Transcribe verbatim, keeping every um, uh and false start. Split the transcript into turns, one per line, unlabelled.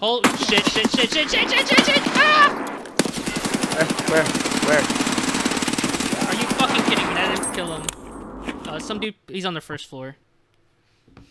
Hold shit, shit, shit, shit, shit, shit, shit, shit! Ah!
Where? Where?
Are you fucking kidding me? I didn't kill him. Uh, some dude, he's on the first floor.